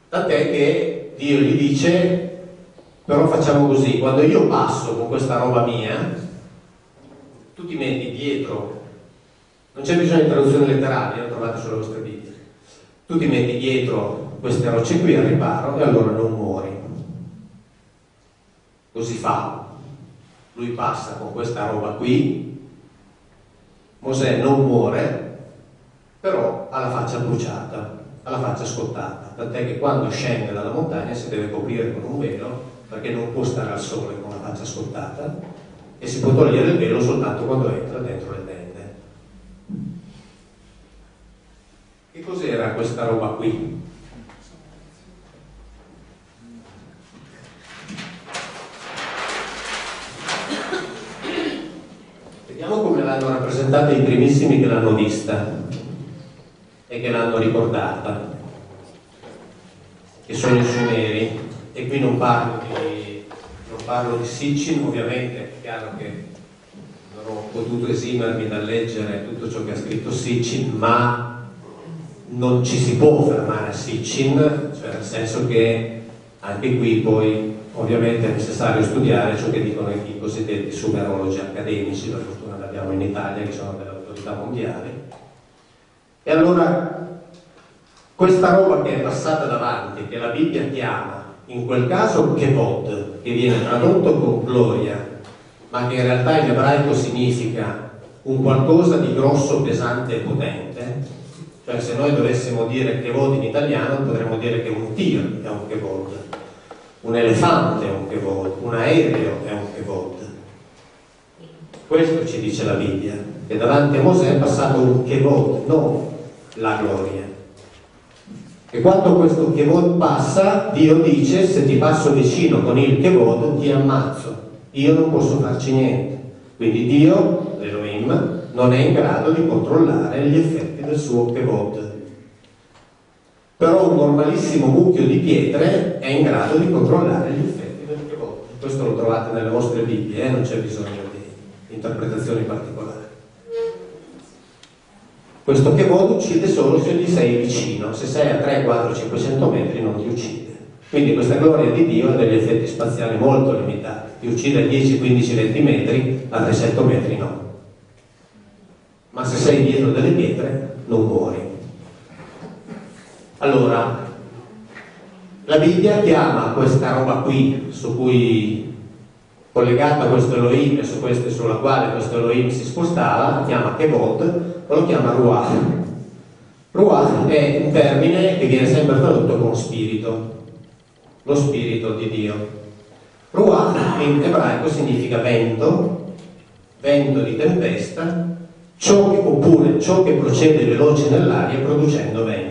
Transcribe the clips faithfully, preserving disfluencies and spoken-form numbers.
Tant'è che Dio gli dice: però facciamo così, quando io passo con questa roba mia, tu ti metti dietro, non c'è bisogno di traduzione letterale, lo trovate sulle vostre Bibbie, tu ti metti dietro queste rocce qui al riparo e allora non muori. Così fa, lui passa con questa roba qui, Mosè non muore, però ha la faccia bruciata, ha la faccia scottata, tant'è che quando scende dalla montagna si deve coprire con un velo perché non può stare al sole con la faccia scottata e si può togliere il velo soltanto quando entra dentro le tende. Che cos'era questa roba qui? Vediamo come l'hanno rappresentata i primissimi che l'hanno vista e che l'hanno ricordata, che sono i Sumeri. E qui non parlo di, non parlo di Sitchin, ovviamente è chiaro che non ho potuto esimermi dal leggere tutto ciò che ha scritto Sitchin, ma non ci si può fermare a Sitchin, cioè nel senso che anche qui poi ovviamente è necessario studiare ciò che dicono i cosiddetti sumerologi accademici, per fortuna ne abbiamo in Italia che sono delle autorità mondiali. E allora questa roba che è passata davanti, che la Bibbia chiama in quel caso Kevod, che viene tradotto con gloria, ma che in realtà in ebraico significa un qualcosa di grosso, pesante e potente, cioè se noi dovessimo dire Kevod in italiano potremmo dire che un tir è un Kevod, un elefante è un Kevod, un aereo è un Kevod. Questo ci dice la Bibbia, che davanti a Mosè è passato un Kevod, non la gloria. E quando questo Kevod passa, Dio dice: se ti passo vicino con il Kevod ti ammazzo, io non posso farci niente. Quindi Dio, l'Elohim, non è in grado di controllare gli effetti del suo Kevod. Però un normalissimo mucchio di pietre è in grado di controllare gli effetti del Kevod. Questo lo trovate nelle vostre Bibbie, eh? Non c'è bisogno di interpretazioni particolari. Questo Kevod uccide solo se gli sei vicino, se sei a tre, quattro, cinquecento metri non ti uccide. Quindi questa gloria di Dio ha degli effetti spaziali molto limitati, ti uccide a dieci, quindici, venti metri, a trecento metri no. Ma se sei dietro delle pietre non muori. Allora, la Bibbia chiama questa roba qui, su cui collegata a questo Elohim e su questo, sulla quale questo Elohim si spostava, la chiama Kevod o lo chiama Ruach. Ruach è un termine che viene sempre tradotto con spirito, lo spirito di Dio. Ruach in ebraico significa vento, vento di tempesta, ciò che, oppure ciò che procede veloce nell'aria producendo vento.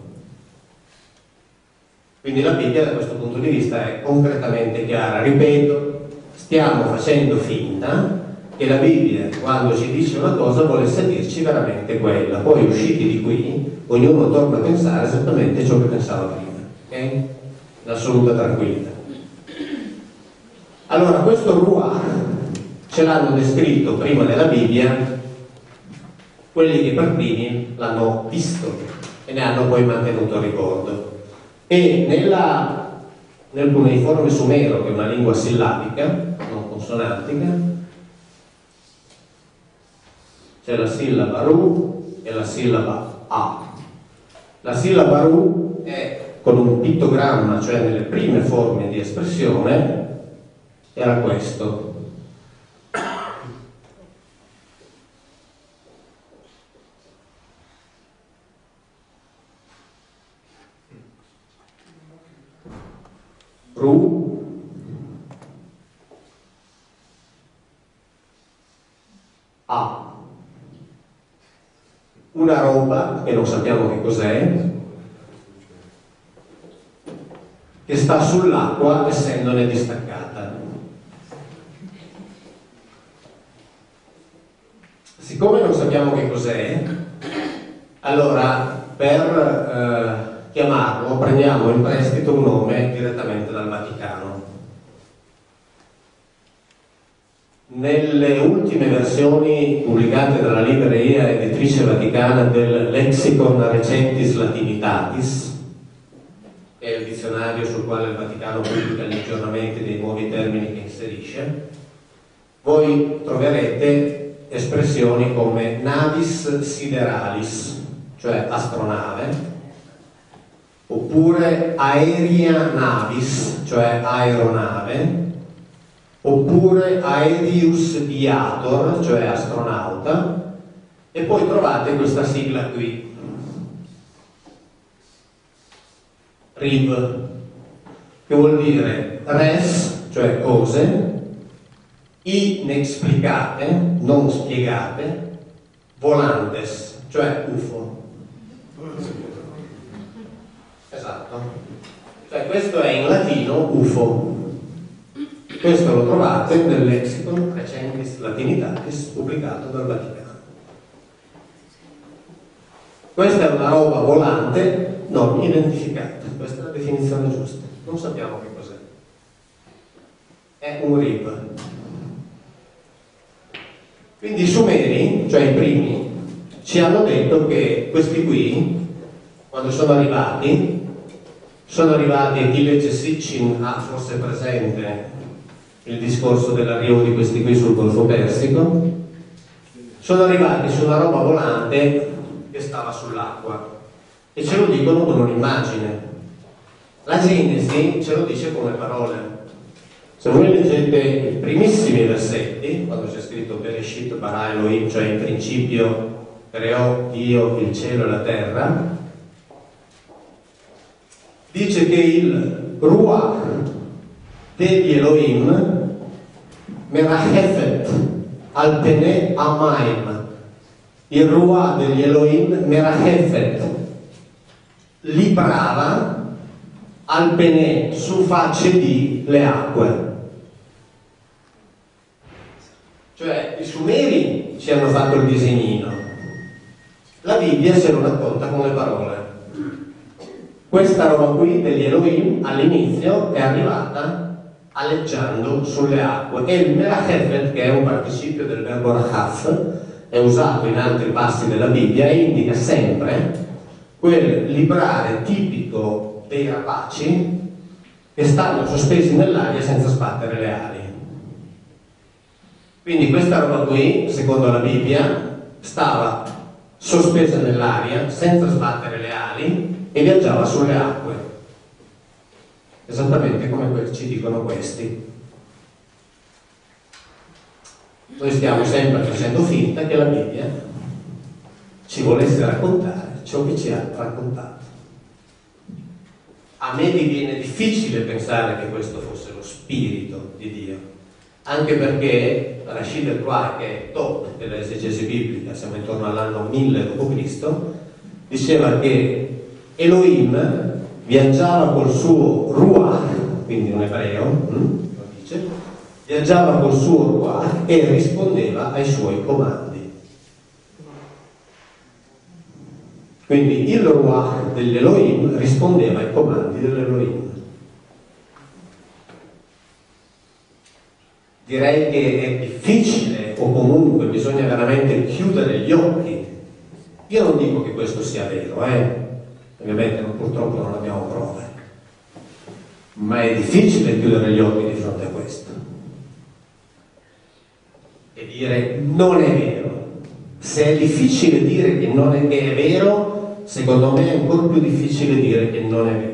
Quindi la Bibbia da questo punto di vista è concretamente chiara. Ripeto, stiamo facendo finta che la Bibbia, quando ci dice una cosa, volesse dirci veramente quella. Poi, usciti di qui, ognuno torna a pensare esattamente ciò che pensava prima, ok? In assoluta tranquillità. Allora, questo Ruach ce l'hanno descritto prima nella Bibbia quelli che per primi l'hanno visto e ne hanno poi mantenuto il ricordo. E nella, nel cuneiforme sumero, che è una lingua sillabica, non consonantica, c'è la sillaba Ru e la sillaba A. La sillaba Ru è con un pittogramma, cioè nelle prime forme di espressione, era questo. Ru, A, una roba che non sappiamo che cos'è, che sta sull'acqua essendone distaccata. Siccome non sappiamo che cos'è, allora per eh, chiamarlo prendiamo in prestito un nome direttamente dal Vaticano. Nelle ultime versioni pubblicate dalla libreria editrice vaticana del Lexicon Recentis Latinitatis, che è il dizionario sul quale il Vaticano pubblica gli aggiornamenti dei nuovi termini che inserisce, voi troverete espressioni come navis sideralis, cioè astronave, oppure aerea navis, cioè aeronave, oppure aerius viator, cioè astronauta, e poi trovate questa sigla qui, R I V, che vuol dire res, cioè cose, inexplicate, non spiegate, volantes, cioè U F O. Esatto. Cioè questo è in latino U F O. Questo lo trovate nel Lexicon Recensis Latinitatis pubblicato dal Vaticano. Questa è una roba volante non identificata. Questa è la definizione giusta. Non sappiamo che cos'è. È un R I V. Quindi i Sumeri, cioè i primi, ci hanno detto che questi qui, quando sono arrivati, sono arrivati, e chi legge Sitchin ha forse presente il discorso dell'arrivo di questi qui sul Golfo Persico, sono arrivati su una roba volante che stava sull'acqua, e ce lo dicono con un'immagine. La Genesi ce lo dice con le parole. Se voi leggete i primissimi versetti, quando c'è scritto Bereshit bara Elohim, cioè in principio creò Dio il cielo e la terra, dice che il Ruach degli Elohim merachefet al pene amaim, il Ruach degli Elohim merachefet librava al pene, su facce di le acque. Cioè i Sumeri ci hanno fatto il disegnino, la Bibbia se lo racconta con le parole. Questa roba qui degli Elohim all'inizio è arrivata aleggiando sulle acque, e il merachefet, che è un participio del verbo rachaf, è usato in altri passi della Bibbia e indica sempre quel librare tipico dei rapaci che stanno sospesi nell'aria senza sbattere le ali. Quindi questa roba qui, secondo la Bibbia, stava sospesa nell'aria senza sbattere le ali e viaggiava sulle acque, esattamente come ci dicono questi. Noi stiamo sempre facendo finta che la Bibbia ci volesse raccontare ciò che ci ha raccontato. A me mi viene difficile pensare che questo fosse lo spirito di Dio, anche perché Rashid el-Quai, che è top dell'esegesi biblica, siamo intorno all'anno mille dopo Cristo, diceva che Elohim viaggiava col suo Ruach, quindi un ebreo, hm, lo dice, viaggiava col suo Ruach e rispondeva ai suoi comandi. Quindi il Ruach dell'Elohim rispondeva ai comandi dell'Elohim. Direi che è difficile, o comunque bisogna veramente chiudere gli occhi. Io non dico che questo sia vero, eh? Ovviamente purtroppo non abbiamo prove, ma è difficile chiudere gli occhi di fronte a questo e dire non è vero. Se è difficile dire che non è, che è vero, secondo me è ancora più difficile dire che non è vero,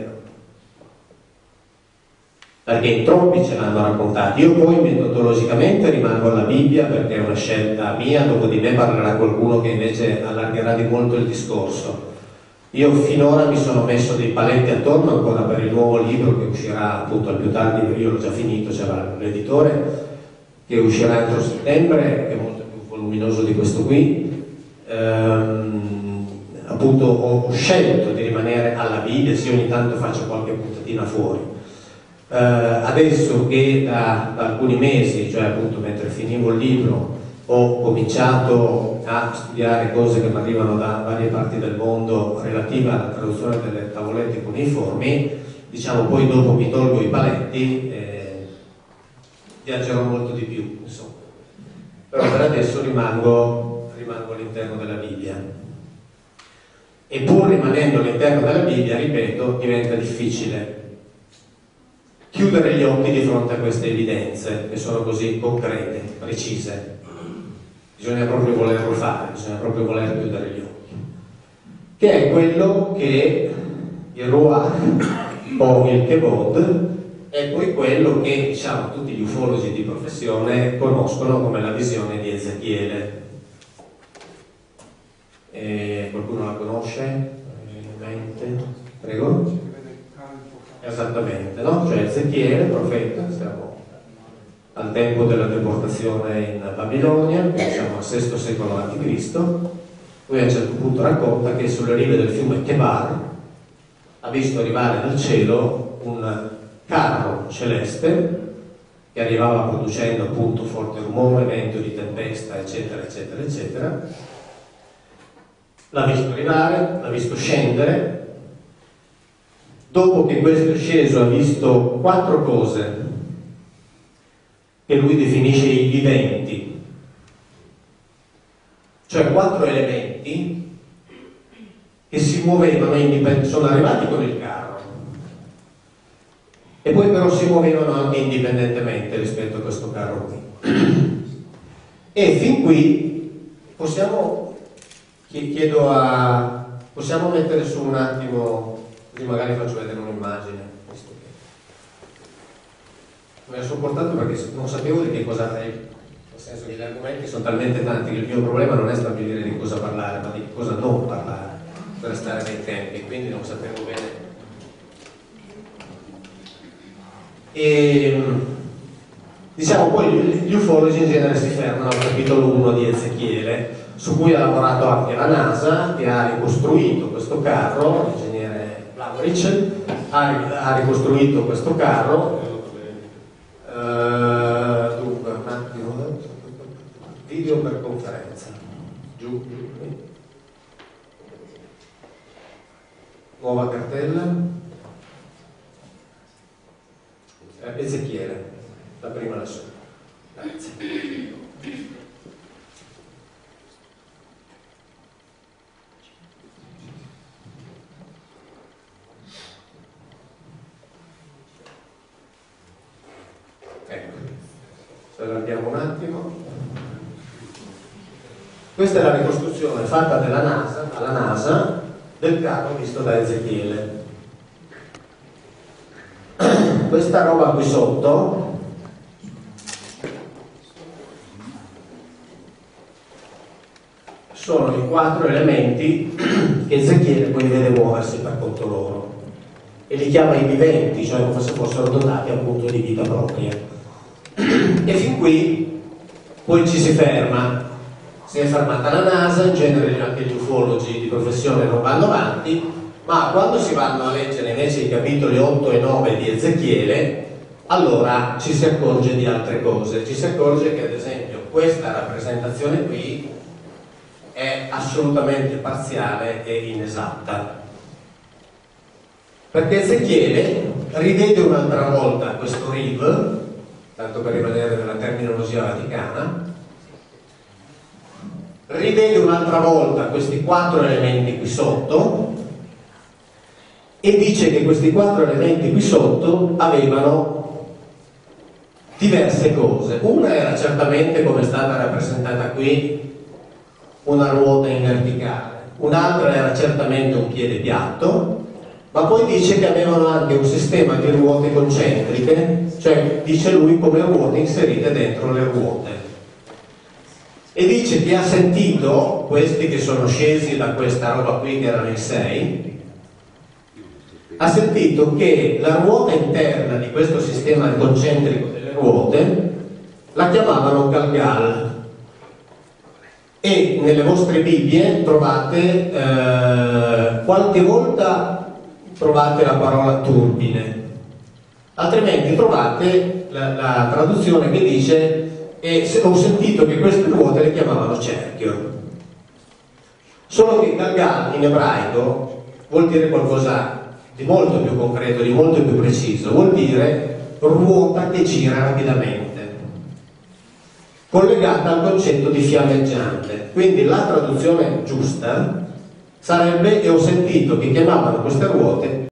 perché in troppi ce l'hanno raccontato. Io poi metodologicamente rimango alla Bibbia perché è una scelta mia, dopo di me parlerà qualcuno che invece allargherà di molto il discorso. Io finora mi sono messo dei paletti attorno ancora per il nuovo libro che uscirà appunto al più tardi, io l'ho già finito, c'era l'editore, che uscirà entro settembre, che è molto più voluminoso di questo qui. Ehm, appunto ho scelto di rimanere alla Bibbia, sì, ogni tanto faccio qualche puntatina fuori. Eh, adesso che da, da alcuni mesi, cioè appunto mentre finivo il libro, ho cominciato a studiare cose che mi arrivano da varie parti del mondo relative alla traduzione delle tavolette cuneiformi, diciamo, poi dopo mi tolgo i paletti e viaggerò molto di più, insomma. Però per adesso rimango, rimango all'interno della Bibbia. e pur rimanendo all'interno della Bibbia, ripeto, diventa difficile chiudere gli occhi di fronte a queste evidenze che sono così concrete, precise. Bisogna proprio volerlo fare, bisogna proprio voler chiudere gli occhi, che è quello che il Ruach o il Kevod è poi quello che, diciamo, tutti gli ufologi di professione conoscono come la visione di Ezechiele. E qualcuno la conosce? Mente? Prego? Esattamente, no? Cioè Ezechiele, profeta, siamo al tempo della deportazione in Babilonia, siamo al sesto secolo avanti Cristo. Poi a un certo punto racconta che sulle rive del fiume Chebar ha visto arrivare dal cielo un carro celeste che arrivava producendo appunto forte rumore, vento di tempesta, eccetera, eccetera, eccetera. L'ha visto arrivare, l'ha visto scendere. Dopo che questo è sceso ha visto quattro cose che lui definisce i viventi, cioè quattro elementi che si muovevano indipendentemente, sono arrivati con il carro e poi però si muovevano anche indipendentemente rispetto a questo carro qui. E fin qui possiamo, chiedo a, possiamo mettere su un attimo, così magari faccio vedere un'immagine. Me l'ho sopportato perché non sapevo di che cosa è, nel senso che gli argomenti sono talmente tanti che il mio problema non è stabilire di cosa parlare, ma di cosa non parlare per stare nei tempi, quindi non sapevo bene. E diciamo poi gli ufologi in genere si fermano al capitolo uno di Ezechiele, su cui ha lavorato anche la NASA, che ha ricostruito questo carro, l'ingegnere Blavrich ha, ha ricostruito questo carro. Uh, dunque, un attimo, video per conferenza, giù, giù. Nuova cartella, eh, Ezechiele, la prima lassù, grazie. Ecco, se allarghiamo un attimo, questa è la ricostruzione fatta dalla NASA, alla NASA del carro visto da Ezechiele. Questa roba qui sotto sono i quattro elementi che Ezechiele poi vede muoversi per conto loro e li chiama i viventi, cioè come se fossero dotati appunto di vita propria. E fin qui poi ci si ferma, si è fermata la NASA, in genere anche gli ufologi di professione non vanno avanti, ma quando si vanno a leggere invece i capitoli otto e nove di Ezechiele, allora ci si accorge di altre cose, ci si accorge che ad esempio questa rappresentazione qui è assolutamente parziale e inesatta, perché Ezechiele rivede un'altra volta questo riv, tanto per rimanere nella terminologia vaticana, rivede un'altra volta questi quattro elementi qui sotto e dice che questi quattro elementi qui sotto avevano diverse cose. Una era certamente, come è stata rappresentata qui, una ruota in verticale, un'altra era certamente un piede piatto, ma poi dice che avevano anche un sistema di ruote concentriche, cioè dice lui come ruote inserite dentro le ruote, e dice che ha sentito questi che sono scesi da questa roba qui che erano i sei, ha sentito che la ruota interna di questo sistema concentrico delle ruote la chiamavano Galgal, e nelle vostre Bibbie trovate eh, qualche volta trovate la parola turbine, altrimenti trovate la, la traduzione che dice e se, ho sentito che queste ruote le chiamavano cerchio, solo che Galgal in ebraico vuol dire qualcosa di molto più concreto, di molto più preciso, vuol dire ruota che gira rapidamente, collegata al concetto di fiammeggiante. Quindi la traduzione giusta sarebbe, e ho sentito che chiamavano queste ruote